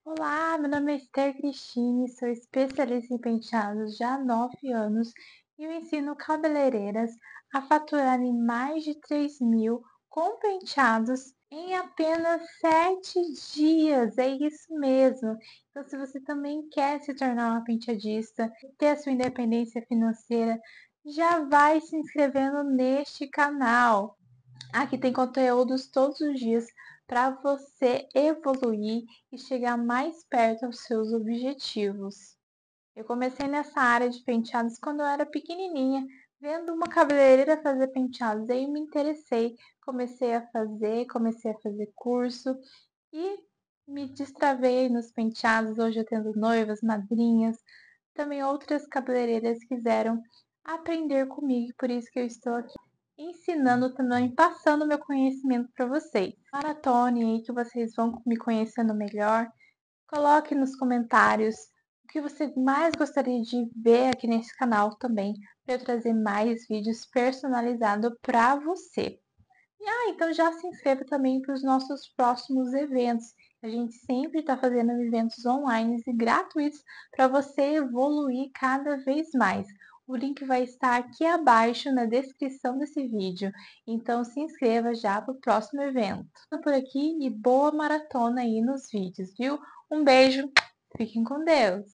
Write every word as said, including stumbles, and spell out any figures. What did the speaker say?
Olá, meu nome é Esther Cristine, sou especialista em penteados já há nove anos e eu ensino cabeleireiras a faturarem mais de três mil com penteados em apenas sete dias. É isso mesmo. Então, se você também quer se tornar uma penteadista, ter a sua independência financeira, já vai se inscrevendo neste canal. Aqui tem conteúdos todos os dias para você evoluir e chegar mais perto aos seus objetivos. Eu comecei nessa área de penteados quando eu era pequenininha, vendo uma cabeleireira fazer penteados. Aí eu me interessei, comecei a fazer, comecei a fazer curso e me destravei nos penteados. Hoje eu tendo noivas, madrinhas, também outras cabeleireiras quiseram aprender comigo, por isso que eu estou aqui ensinando também, passando meu conhecimento para vocês. Maratone aí que vocês vão me conhecendo melhor. Coloque nos comentários o que você mais gostaria de ver aqui nesse canal também, para eu trazer mais vídeos personalizados para você. E, ah, então já se inscreva também para os nossos próximos eventos. A gente sempre está fazendo eventos online e gratuitos para você evoluir cada vez mais. O link vai estar aqui abaixo na descrição desse vídeo. Então se inscreva já para o próximo evento. Por aqui e boa maratona aí nos vídeos, viu? Um beijo, fiquem com Deus!